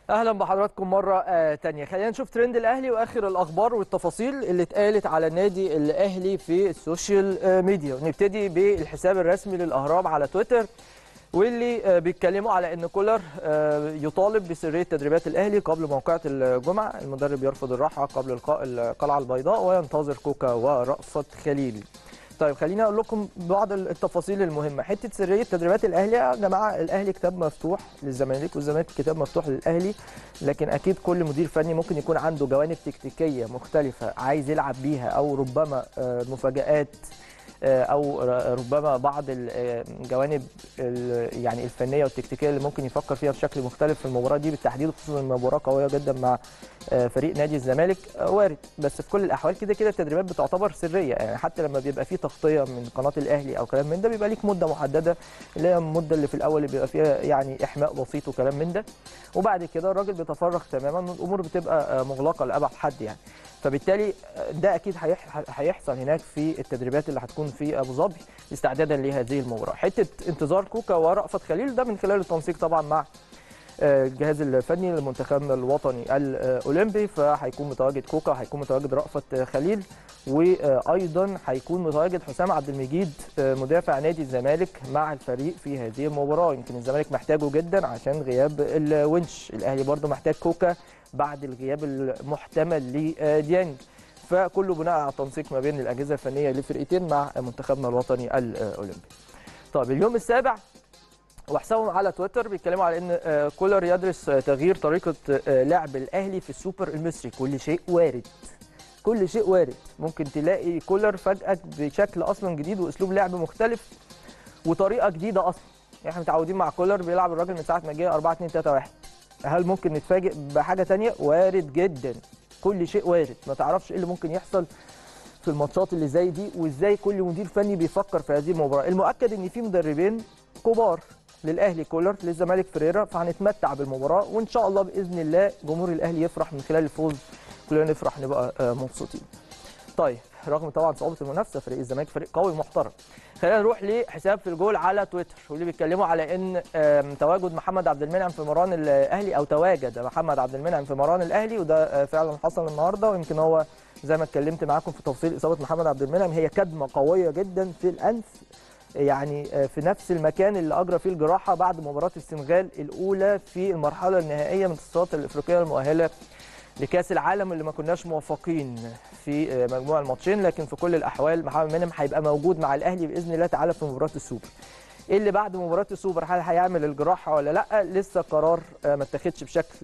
اهلا بحضراتكم مره تانية. خلينا نشوف ترند الاهلي واخر الاخبار والتفاصيل اللي اتقالت على النادي الاهلي في السوشيال ميديا. ونبتدي بالحساب الرسمي للاهرام على تويتر، واللي بيتكلموا على ان كولر يطالب بسريه تدريبات الاهلي قبل موقعة الجمعه. المدرب يرفض الراحه قبل لقاء القلعه البيضاء وينتظر كوكا ورأفت خليل. طيب خليني اقول لكم بعض التفاصيل المهمه. حته سريه تدريبات الاهلي يا جماعه، الاهلي كتاب مفتوح للزمالك والزمالك كتاب مفتوح للاهلي، لكن اكيد كل مدير فني ممكن يكون عنده جوانب تكتيكيه مختلفه عايز يلعب بيها، او ربما مفاجآت، او ربما بعض الجوانب يعني الفنيه والتكتيكيه اللي ممكن يفكر فيها بشكل مختلف في المباراه دي بالتحديد، خصوصا المباراه قويه جدا مع فريق نادي الزمالك. وارد، بس في كل الاحوال كده كده التدريبات بتعتبر سريه. يعني حتى لما بيبقى في تغطيه من قناه الاهلي او كلام من ده، بيبقى ليك مده محدده اللي هي المده اللي في الاول اللي بيبقى فيها يعني احماء بسيط وكلام من ده، وبعد كده الراجل بيتفرغ تماما، الامور بتبقى مغلقه لابعد حد يعني. فبالتالي ده اكيد هيحصل هناك في التدريبات اللي هتكون في ابو ظبي استعدادا لهذه المباراه. حته انتظار كوكا ورأفت خليل ده من خلال التنسيق طبعا مع الجهاز الفني لمنتخبنا الوطني الاولمبي، فهيكون متواجد كوكا وهيكون متواجد رأفت خليل، وايضا هيكون متواجد حسام عبد المجيد مدافع نادي الزمالك مع الفريق في هذه المباراه. يمكن الزمالك محتاجه جدا عشان غياب الونش، الاهلي برضه محتاج كوكا بعد الغياب المحتمل لديانج، فكله بناء على التنسيق ما بين الاجهزه الفنيه للفرقتين مع منتخبنا الوطني الاولمبي. طب اليوم السابع وحسابهم على تويتر بيتكلموا على ان كولر يدرس تغيير طريقه لعب الاهلي في السوبر المصري. كل شيء وارد، كل شيء وارد. ممكن تلاقي كولر فجاه بشكل اصلا جديد واسلوب لعب مختلف وطريقه جديده اصلا. احنا متعودين مع كولر بيلعب الراجل من ساعه ما جه 4-2-3-1. هل ممكن نتفاجئ بحاجه ثانيه؟ وارد جدا، كل شيء وارد. ما تعرفش ايه اللي ممكن يحصل في الماتشات اللي زي دي، وازاي كل مدير فني بيفكر في هذه المباراه. المؤكد ان في مدربين كبار، للاهلي كولر، للزمالك فريرا، فهنتمتع بالمباراه وان شاء الله باذن الله جمهور الاهلي يفرح من خلال الفوز، كلنا نفرح نبقى مبسوطين. طيب رغم طبعا صعوبه المنافسه، فريق الزمالك فريق قوي محترم. خلينا نروح لحساب في الجول على تويتر، واللي بيتكلموا على ان تواجد محمد عبد المنعم في مران الاهلي، او تواجد محمد عبد المنعم في مران الاهلي، وده فعلا حصل النهارده. ويمكن هو زي ما اتكلمت معاكم في تفصيل اصابه محمد عبد المنعم، هي كدمه قويه جدا في الانف، يعني في نفس المكان اللي اجرى فيه الجراحه بعد مباراه السنغال الاولى في المرحله النهائيه من التصفيات الافريقيه المؤهله لكاس العالم، اللي ما كناش موفقين في مجموع الماتشين. لكن في كل الاحوال محمد منعم هيبقى موجود مع الاهلي باذن الله تعالى في مباراه السوبر. ايه اللي بعد مباراه السوبر؟ هل هيعمل الجراحه ولا لا؟ لسه قرار ما اتخذش بشكل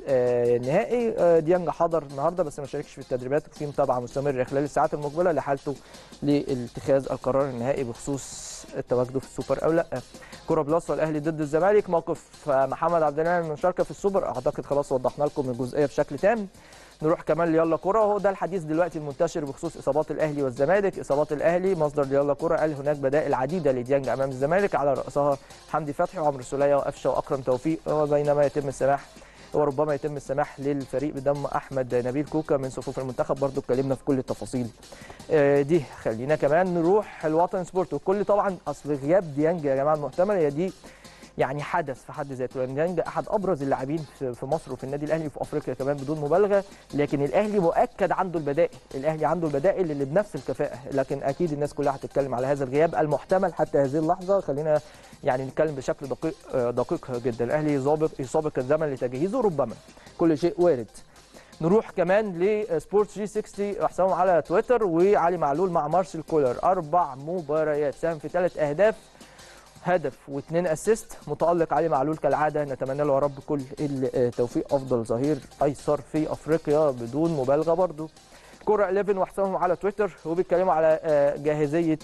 نهائي. ديانج حضر النهارده بس ما شاركش في التدريبات، وفي متابعه مستمره خلال الساعات المقبله لحالته لاتخاذ القرار النهائي بخصوص تواجده في السوبر او لا. كوره بلس والاهلي ضد الزمالك، موقف محمد عبد المنعم من المشاركه في السوبر اعتقد خلاص وضحنا لكم الجزئيه بشكل تام. نروح كمان ليلا كوره، وهو ده الحديث دلوقتي المنتشر بخصوص اصابات الاهلي والزمالك. اصابات الاهلي، مصدر ليلا كوره قال هناك بدائل عديده لديانج امام الزمالك، على راسها حمدي فتحي وعمرو السوليه وقفشه واكرم توفيق، وبينما يتم السماح وربما يتم السماح للفريق بضم احمد نبيل كوكا من صفوف المنتخب. برضو اتكلمنا في كل التفاصيل دي. خلينا كمان نروح الوطن سبورت، وكل طبعا اصل غياب ديانج يا جماعه المحتمل هي دي يعني حدث في حد ذاته، لان ديانج احد ابرز اللاعبين في مصر وفي النادي الاهلي وفي افريقيا كمان بدون مبالغه. لكن الاهلي مؤكد عنده البدائل، الاهلي عنده البدائل اللي بنفس الكفاءه، لكن اكيد الناس كلها هتتكلم على هذا الغياب المحتمل حتى هذه اللحظه. خلينا يعني نتكلم بشكل دقيق جدا. الاهلي يسابق الزمن لتجهيزه، ربما كل شيء وارد. نروح كمان لسبورت 360 وحسابهم على تويتر، وعلي معلول مع مارسيل كولر 4 مباريات، ساهم في 3 اهداف، هدف و2 اسيست. متألق علي معلول كالعاده، نتمنى له يا رب كل التوفيق، افضل ظهير ايسر في افريقيا بدون مبالغه. برضو كوره 11 وحسابهم على تويتر، وبيتكلموا على جاهزيه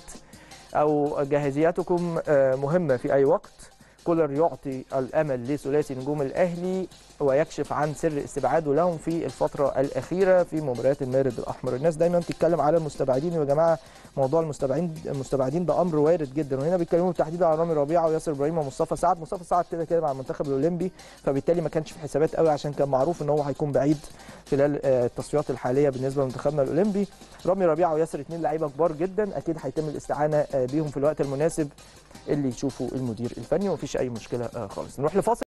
او جاهزيتكم مهمه في اي وقت. كولر يعطي الامل لثلاثي نجوم الاهلي ويكشف عن سر استبعاده لهم في الفتره الاخيره في مباريات المارد الاحمر. الناس دايما بتتكلم على المستبعدين، يا جماعه موضوع المستبعدين ده امر وارد جدا، وهنا بيتكلموا بالتحديد على رامي ربيعه وياسر ابراهيم ومصطفى سعد. مصطفى سعد كده كده مع المنتخب الاولمبي، فبالتالي ما كانش في حسابات قوي عشان كان معروف ان هو هيكون بعيد خلال التصفيات الحاليه بالنسبه لمنتخبنا الاولمبي. رامي ربيعه وياسر 2 لعيبه كبار جدا، اكيد هيتم الاستعانه بيهم في الوقت المناسب اللي يشوفوا المدير الفني، ومفيش اي مشكله خالص. نروح لفاصل.